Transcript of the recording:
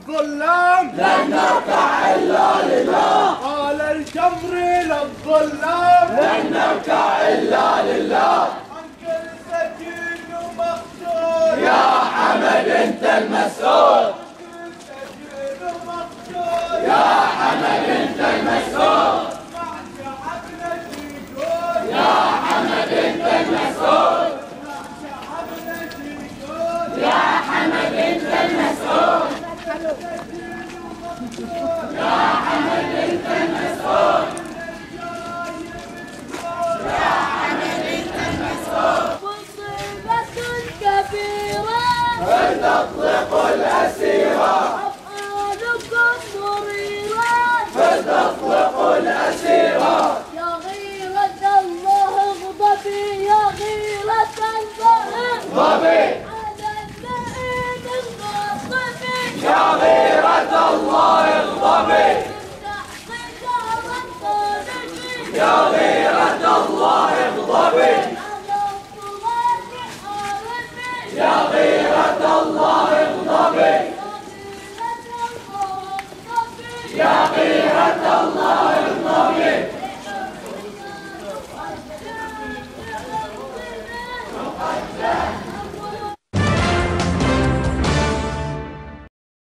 للظلام لن نركع إلا لله. قال الجمر للظلام لن نركع إلا لله. عنك السجين مقتول يا حمد أنت المسؤول. السجين مقتول يا حمد أنت المسؤول. مع شعبنا تقول يا حمد أنت المسؤول. مع شعبنا تقول يا حمد أنت المسؤول. يا حمد أنت المسؤول. يا حمد أنت المسؤول. مصيبة كبيرة هل تطلق الأسيرة. أفعالكم مريرة هل تطلق الأسيرة. يا غيرة الله اغضبي يا غيرة الله اغضبي على اللئيم الغاصب يا غيرة الله اغضبي. افتح قدام الطالب يا غيرة